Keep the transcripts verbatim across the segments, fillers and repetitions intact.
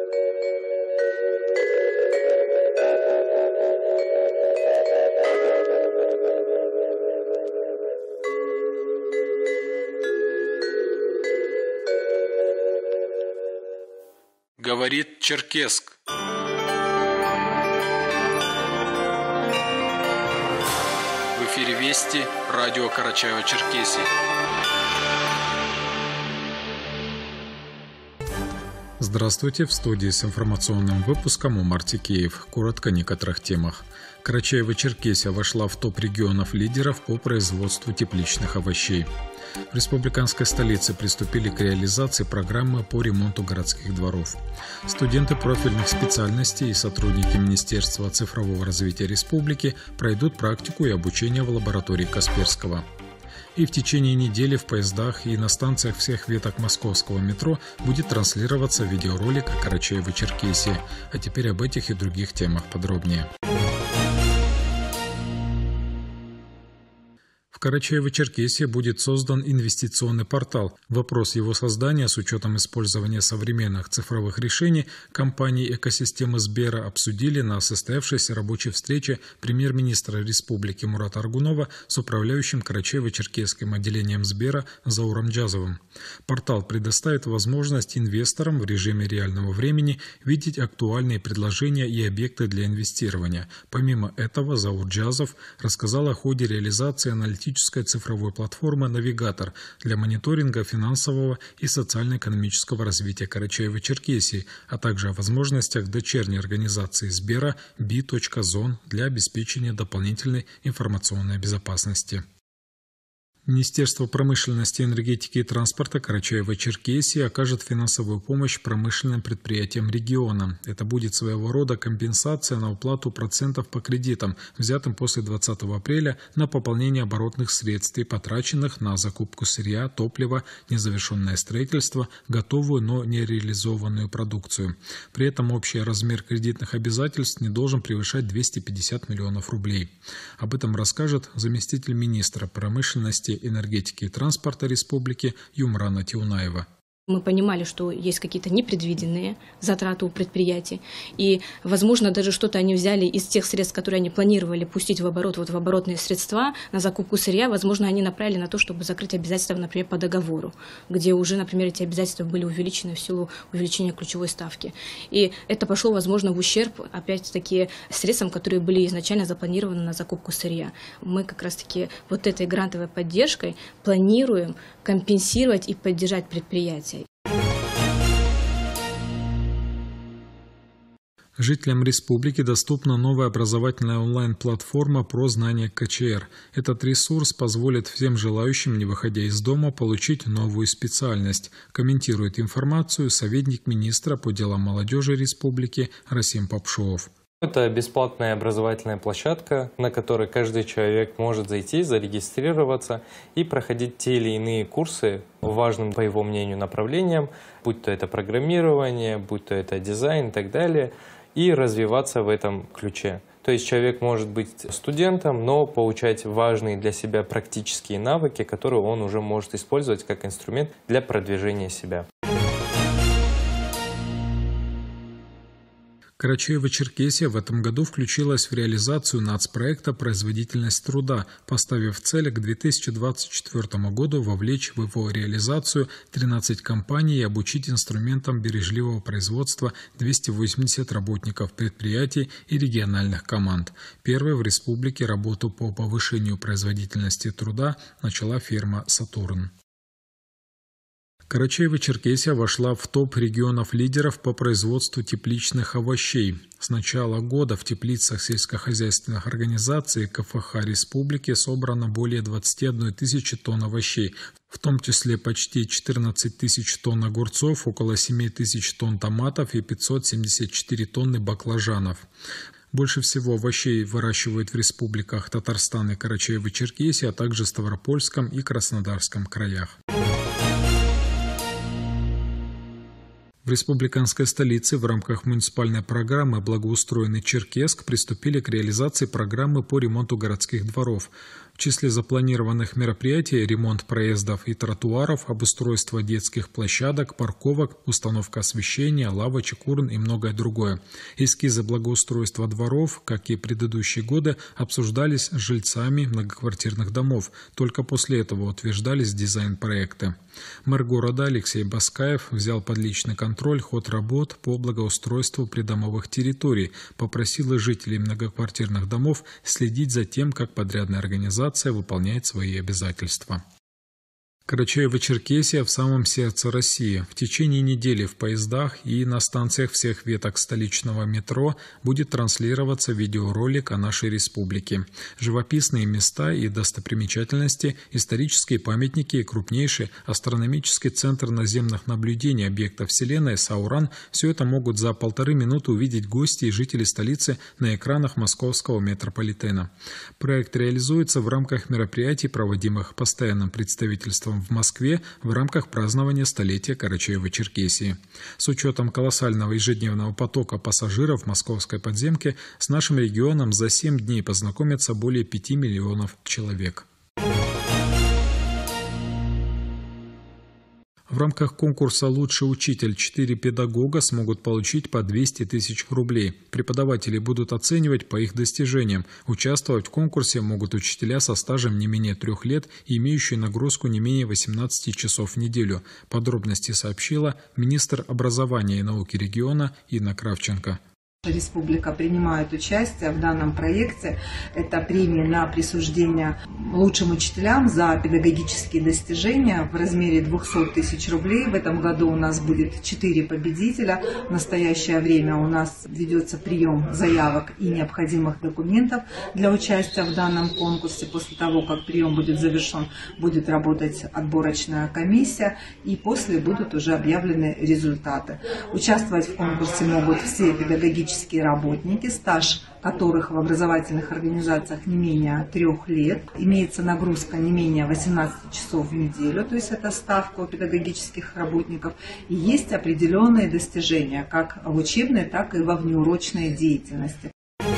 Говорит Черкесск. В эфире Вести, радио Карачаево-Черкесии. Здравствуйте, в студии с информационным выпуском Умар Тикеев. Коротко о некоторых темах. Карачаево-Черкесия вошла в топ регионов лидеров по производству тепличных овощей. В республиканской столице приступили к реализации программы по ремонту городских дворов. Студенты профильных специальностей и сотрудники Министерства цифрового развития республики пройдут практику и обучение в лаборатории Касперского. И в течение недели в поездах и на станциях всех веток московского метро будет транслироваться видеоролик о Карачаево-Черкесии. А теперь об этих и других темах подробнее. В Карачаево-Черкесии будет создан инвестиционный портал. Вопрос его создания с учетом использования современных цифровых решений компании экосистемы Сбера обсудили на состоявшейся рабочей встрече премьер-министра республики Мурата Аргунова с управляющим Карачаево-Черкесским отделением Сбера Зауром Джазовым. Портал предоставит возможность инвесторам в режиме реального времени видеть актуальные предложения и объекты для инвестирования. Помимо этого, Заур Джазов рассказал о ходе реализации аналитической цифровой платформы «Навигатор» для мониторинга финансового и социально-экономического развития Карачаево-Черкесии, а также о возможностях дочерней организации Сбера би.зон для обеспечения дополнительной информационной безопасности. Министерство промышленности, энергетики и транспорта Карачаево-Черкесии окажет финансовую помощь промышленным предприятиям региона. Это будет своего рода компенсация на уплату процентов по кредитам, взятым после двадцатого апреля на пополнение оборотных средств и потраченных на закупку сырья, топлива, незавершенное строительство, готовую, но не реализованную продукцию. При этом общий размер кредитных обязательств не должен превышать двести пятьдесят миллионов рублей. Об этом расскажет заместитель министра промышленности, энергетики и транспорта республики Юмрана Тиунаева. Мы понимали, что есть какие-то непредвиденные затраты у предприятий, и, возможно, даже что-то они взяли из тех средств, которые они планировали пустить в оборот, вот в оборотные средства на закупку сырья, возможно, они направили на то, чтобы закрыть обязательства, например, по договору, где уже, например, эти обязательства были увеличены в силу увеличения ключевой ставки. И это пошло, возможно, в ущерб, опять-таки, средствам, которые были изначально запланированы на закупку сырья. Мы как раз-таки вот этой грантовой поддержкой планируем компенсировать и поддержать предприятия. Жителям республики доступна новая образовательная онлайн-платформа про знания ка че эр. Этот ресурс позволит всем желающим, не выходя из дома, получить новую специальность. Комментирует информацию советник министра по делам молодежи республики Расим Попшуов. Это бесплатная образовательная площадка, на которой каждый человек может зайти, зарегистрироваться и проходить те или иные курсы важным, по его мнению, направлениям, будь то это программирование, будь то это дизайн и так далее, и развиваться в этом ключе. То есть человек может быть студентом, но получать важные для себя практические навыки, которые он уже может использовать как инструмент для продвижения себя. Карачаево-Черкесия в этом году включилась в реализацию нацпроекта «Производительность труда», поставив цель к две тысячи двадцать четвёртому году вовлечь в его реализацию тринадцать компаний и обучить инструментам бережливого производства двести восемьдесят работников предприятий и региональных команд. Первой в республике работу по повышению производительности труда начала фирма «Сатурн». Карачаево-Черкесия вошла в топ регионов лидеров по производству тепличных овощей. С начала года в теплицах сельскохозяйственных организаций ка эф ха республики собрано более двадцати одной тысячи тонн овощей, в том числе почти четырнадцать тысяч тонн огурцов, около семи тысяч тонн томатов и пятьсот семьдесят четыре тонны баклажанов. Больше всего овощей выращивают в республиках Татарстан и Карачаево-Черкесия, а также в Ставропольском и Краснодарском краях. В республиканской столице в рамках муниципальной программы «Благоустроенный Черкесск» приступили к реализации программы по ремонту городских дворов. В числе запланированных мероприятий ремонт проездов и тротуаров, обустройство детских площадок, парковок, установка освещения, лавочек, урн и многое другое. Эскизы благоустройства дворов, как и предыдущие годы, обсуждались с жильцами многоквартирных домов. Только после этого утверждались дизайн-проекты. Мэр города Алексей Баскаев взял под личный контроль ход работ по благоустройству придомовых территорий, попросил жителей многоквартирных домов следить за тем, как подрядная организация выполняет свои обязательства. Карачаево-Черкесия в самом сердце России. В течение недели в поездах и на станциях всех веток столичного метро будет транслироваться видеоролик о нашей республике. Живописные места и достопримечательности, исторические памятники и крупнейший астрономический центр наземных наблюдений объектов Вселенной Сауран – все это могут за полторы минуты увидеть гости и жители столицы на экранах московского метрополитена. Проект реализуется в рамках мероприятий, проводимых постоянным представительством в Москве в рамках празднования столетия Карачаево-Черкесии. С учетом колоссального ежедневного потока пассажиров в московской подземке с нашим регионом за семь дней познакомятся более пяти миллионов человек. В рамках конкурса «Лучший учитель» четыре педагога смогут получить по двести тысяч рублей. Преподаватели будут оценивать по их достижениям. Участвовать в конкурсе могут учителя со стажем не менее трех лет и имеющие нагрузку не менее восемнадцати часов в неделю. Подробности сообщила министр образования и науки региона Инна Кравченко. Республика принимает участие в данном проекте. Это премия на присуждение лучшим учителям за педагогические достижения в размере двухсот тысяч рублей. В этом году у нас будет четыре победителя. В настоящее время у нас ведется прием заявок и необходимых документов для участия в данном конкурсе. После того, как прием будет завершен, будет работать отборочная комиссия, и после будут уже объявлены результаты. Участвовать в конкурсе могут все педагогические работники, стаж которых в образовательных организациях не менее трех лет. Имеется нагрузка не менее восемнадцати часов в неделю, то есть это ставка у педагогических работников. И есть определенные достижения как в учебной, так и во внеурочной деятельности.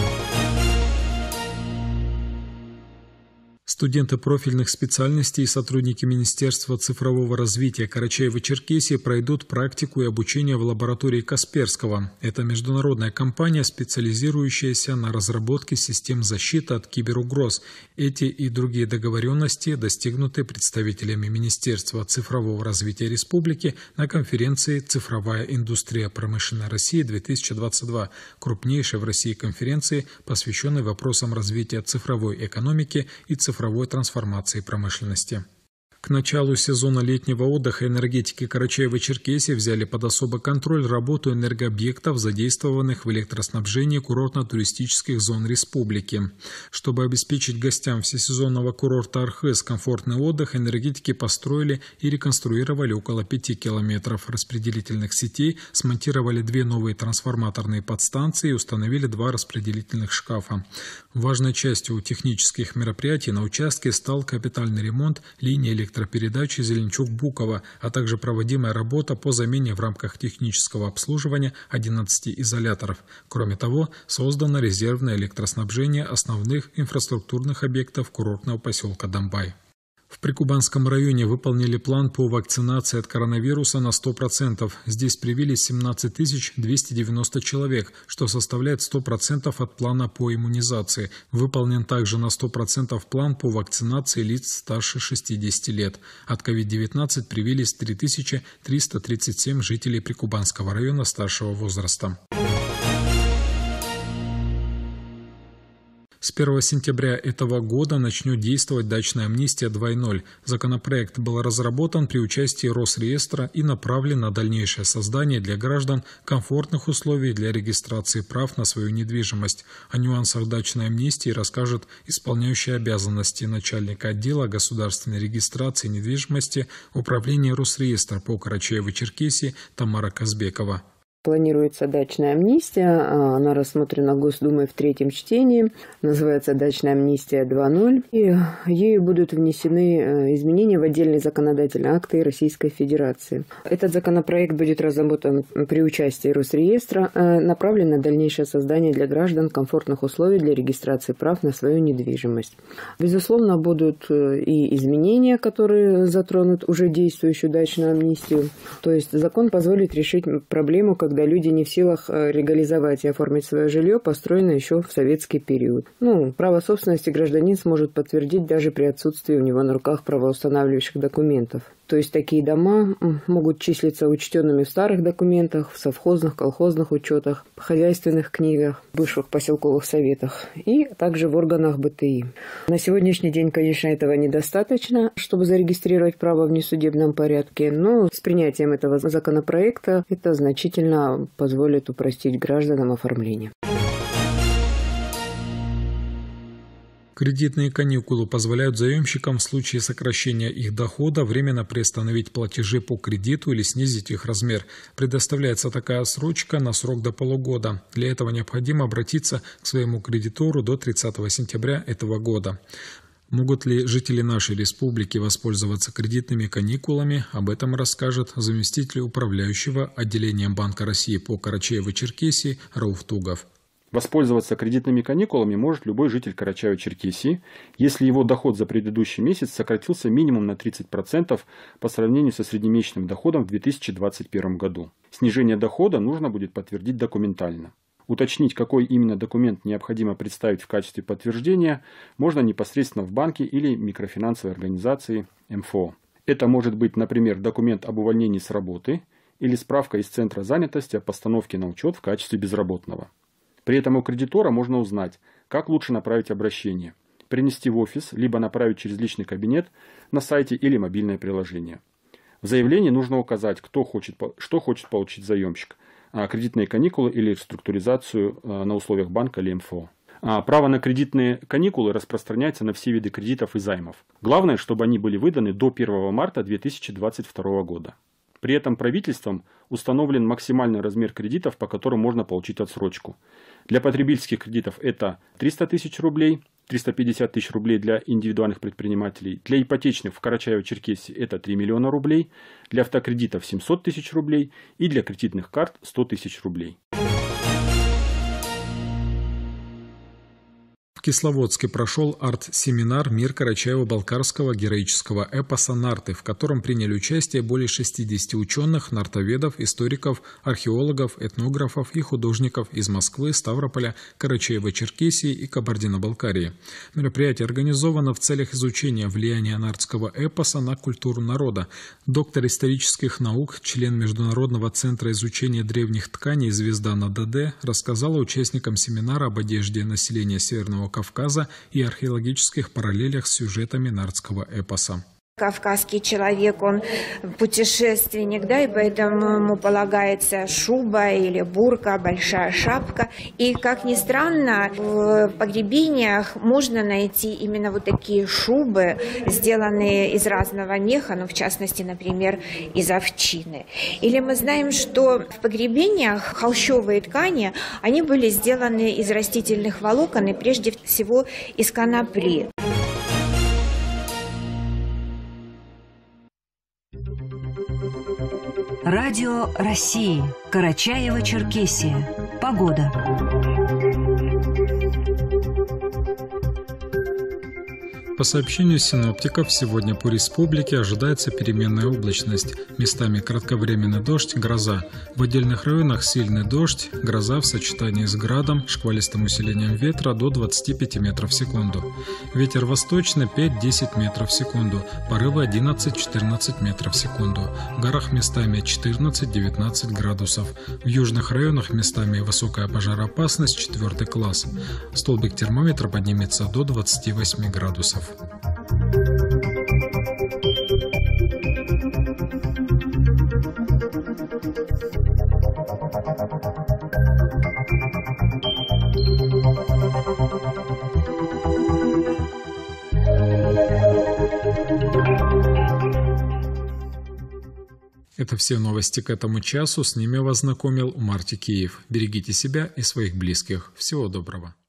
Студенты профильных специальностей и сотрудники Министерства цифрового развития Карачаево-Черкесии пройдут практику и обучение в лаборатории Касперского. Это международная компания, специализирующаяся на разработке систем защиты от киберугроз. Эти и другие договоренности достигнуты представителями Министерства цифрового развития республики на конференции «Цифровая индустрия промышленной России-две тысячи двадцать два», крупнейшей в России конференции, посвященной вопросам развития цифровой экономики и цифровой трансформации промышленности. К началу сезона летнего отдыха энергетики Карачаево-Черкесии взяли под особый контроль работу энергообъектов, задействованных в электроснабжении курортно-туристических зон республики. Чтобы обеспечить гостям всесезонного курорта Архыз комфортный отдых, энергетики построили и реконструировали около пяти километров распределительных сетей, смонтировали две новые трансформаторные подстанции и установили два распределительных шкафа. Важной частью технических мероприятий на участке стал капитальный ремонт линии электроснабжения электропередачи Зеленчук-Буково, а также проводимая работа по замене в рамках технического обслуживания одиннадцати изоляторов. Кроме того, создано резервное электроснабжение основных инфраструктурных объектов курортного поселка Домбай. В Прикубанском районе выполнили план по вакцинации от коронавируса на сто процентов. Здесь привились семнадцать тысяч двести девяносто человек, что составляет сто процентов от плана по иммунизации. Выполнен также на сто процентов план по вакцинации лиц старше шестидесяти лет. От ковид девятнадцать привились три тысячи триста тридцать семь жителей Прикубанского района старшего возраста. С первого сентября этого года начнет действовать дачная амнистия два ноль. Законопроект был разработан при участии Росреестра и направлен на дальнейшее создание для граждан комфортных условий для регистрации прав на свою недвижимость. О нюансах дачной амнистии расскажет исполняющий обязанности начальника отдела государственной регистрации недвижимости Управления Росреестра по Карачаево-Черкесии Тамара Казбекова. Планируется дачная амнистия, она рассмотрена Госдумой в третьем чтении, называется «Дачная амнистия два ноль», и ею будут внесены изменения в отдельные законодательные акты Российской Федерации. Этот законопроект будет разработан при участии Росреестра, направлен на дальнейшее создание для граждан комфортных условий для регистрации прав на свою недвижимость. Безусловно, будут и изменения, которые затронут уже действующую дачную амнистию, то есть закон позволит решить проблему, когда люди не в силах легализовать и оформить свое жилье, построенное еще в советский период. Ну, право собственности гражданин сможет подтвердить даже при отсутствии у него на руках правоустанавливающих документов. То есть такие дома могут числиться учтенными в старых документах, в совхозных, колхозных учетах, хозяйственных книгах, бывших поселковых советах и также в органах бэ тэ и. На сегодняшний день, конечно, этого недостаточно, чтобы зарегистрировать право в несудебном порядке, но с принятием этого законопроекта это значительно позволит упростить гражданам оформление. Кредитные каникулы позволяют заемщикам в случае сокращения их дохода временно приостановить платежи по кредиту или снизить их размер. Предоставляется такая отсрочка на срок до полугода. Для этого необходимо обратиться к своему кредитору до тридцатого сентября этого года. Могут ли жители нашей республики воспользоваться кредитными каникулами? Об этом расскажет заместитель управляющего отделением Банка России по Карачаево-Черкесии Рауф Тугов. Воспользоваться кредитными каникулами может любой житель Карачаево-Черкесии, если его доход за предыдущий месяц сократился минимум на тридцать процентов по сравнению со среднемесячным доходом в две тысячи двадцать первом году. Снижение дохода нужно будет подтвердить документально. Уточнить, какой именно документ необходимо представить в качестве подтверждения, можно непосредственно в банке или микрофинансовой организации эм эф о. Это может быть, например, документ об увольнении с работы или справка из Центра занятости о постановке на учет в качестве безработного. При этом у кредитора можно узнать, как лучше направить обращение, принести в офис, либо направить через личный кабинет на сайте или мобильное приложение. В заявлении нужно указать, кто хочет, что хочет получить заемщик – кредитные каникулы или реструктуризацию на условиях банка или эм эф о. Право на кредитные каникулы распространяется на все виды кредитов и займов. Главное, чтобы они были выданы до первого марта две тысячи двадцать второго года. При этом правительством установлен максимальный размер кредитов, по которым можно получить отсрочку. Для потребительских кредитов это триста тысяч рублей, триста пятьдесят тысяч рублей для индивидуальных предпринимателей. Для ипотечных в Карачаево-Черкесии это три миллиона рублей, для автокредитов семьсот тысяч рублей и для кредитных карт сто тысяч рублей. В Кисловодске прошел арт-семинар «Мир карачаево-балкарского героического эпоса «Нарты», в котором приняли участие более шестидесяти ученых, нартоведов, историков, археологов, этнографов и художников из Москвы, Ставрополя, Карачаево-Черкесии и Кабардино-Балкарии. Мероприятие организовано в целях изучения влияния нартского эпоса на культуру народа. Доктор исторических наук, член Международного центра изучения древних тканей «Звезда на ДД» рассказала участникам семинара об одежде населения Северного Кавказа и археологических параллелях с сюжетами нартского эпоса. Кавказский человек, он путешественник, да, и поэтому ему полагается шуба или бурка, большая шапка. И, как ни странно, в погребениях можно найти именно вот такие шубы, сделанные из разного меха, ну, в частности, например, из овчины. Или мы знаем, что в погребениях холщовые ткани, они были сделаны из растительных волокон и прежде всего из конопли. Радио России. Карачаево-Черкесия. Погода. По сообщению синоптиков, сегодня по республике ожидается переменная облачность. Местами кратковременный дождь, гроза. В отдельных районах сильный дождь, гроза в сочетании с градом, шквалистым усилением ветра до двадцати пяти метров в секунду. Ветер восточный пять-десять метров в секунду, порывы одиннадцать-четырнадцать метров в секунду. В горах местами четырнадцать-девятнадцать градусов. В южных районах местами высокая пожароопасность, четвертый класс. Столбик термометра поднимется до двадцати восьми градусов. Это все новости к этому часу. С ними вас знакомил Умар Текеев. Берегите себя и своих близких. Всего доброго.